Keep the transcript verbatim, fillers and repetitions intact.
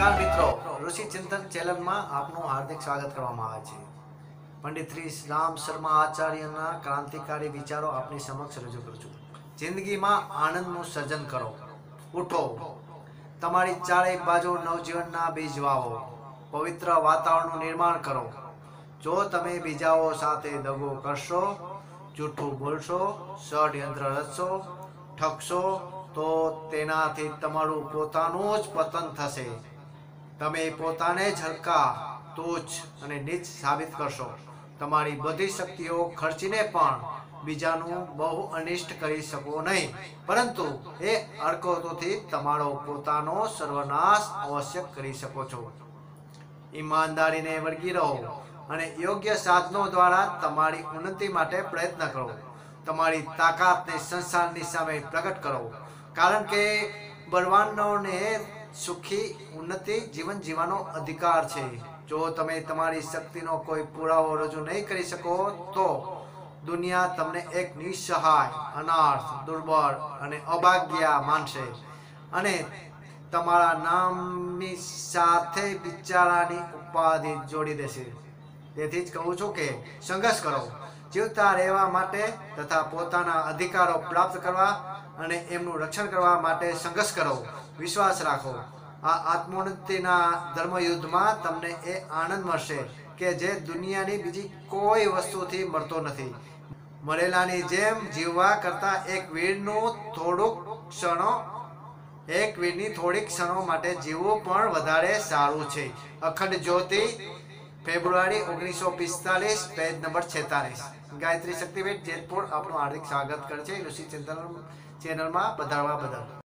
નમસ્કાર મિત્રો, ઋષિ ચિંતન ચેનલમાં આપનું હાર્દિક સ્વાગત કરવામાં આવે છે। પંડિત શ્રી રામ શર્મા આચાર્યના ક્રાંતિકારી વિચારો આપની સમક્ષ રજૂ કરું છું। જિંદગીમાં આનંદનું સર્જન કરો, ઉઠો, તમારી ચારેય બાજુ નવજીવનના બીજ વાવો, પવિત્ર વાતાવરણનું નિર્માણ કરો। જો તમે બીજાઓ સાથે દગો કરશો, જૂઠું બોલશો, ષડયંત્ર રચશો, ઠગશો, તો તેનાથી તમારું પોતાનું જ પતન થશે। તમે પોતાને જ હલકા, તુચ્છ અને નીચ સાબિત કરશો। તમારી બધી શક્તિઓ ખર્ચીને પણ બીજાનું બહુ અનિષ્ટ કરી શકો નહીં, પરંતુ એ હરકતોથી તમારો પોતાનો સર્વનાશ અવશ્ય કરી શકો છો। ઈમાનદારીને વળગી રહો અને યોગ્ય સાધનો દ્વારા તમારી ઉન્નતિ માટે પ્રયત્ન કરો। તમારી તાકાતને સંસારની સામે પ્રગટ કરો, કારણ કે બળવાનોને સુખી ઉન્નતિ જીવન જીવવાનો અધિકાર છે। જો તમે તમારી શક્તિનો કોઈ પુરાવો રજૂ નહીં કરી શકો, તો દુનિયા તમને એક નિસહાય, અનાથ, દુર્બળ અને અભાગ્યા માનશે અને તમારા નામની સાથે બિચારાની ઉપાધિ જોડી દેશે। તેથી જ કહું છું કે સંઘર્ષ કરો, જીવતા રહેવા માટે તથા પોતાના અધિકારો પ્રાપ્ત કરવા અને એમનું રક્ષણ કરવા માટે સંઘર્ષ કરો। વિશ્વાસ રાખો, આ આત્મોન્નતિના ધર્મયુદ્ધમાં તમને એ આનંદ મળશે કે જે દુનિયાની બીજી કોઈ વસ્તુથી મળતો નથી। મરેલાની જેમ જીવવા કરતાં એક વીરનું થોડુંક ક્ષણો એક વીરની થોડીક ક્ષણો માટે જીવવું પણ વધારે સારું છે। અખંડ જ્યોતિ, ફેબ્રુઆરી ઓગણીસો પિસ્તાલીસ, પેજ નંબર છેતાલીસ। ગાયત્રી શક્તિપીઠ જેતપુર આપનું હાર્દિક સ્વાગત કરે છે ઋષિ ચિંતન ચેનલમાં પધારવા બદલ।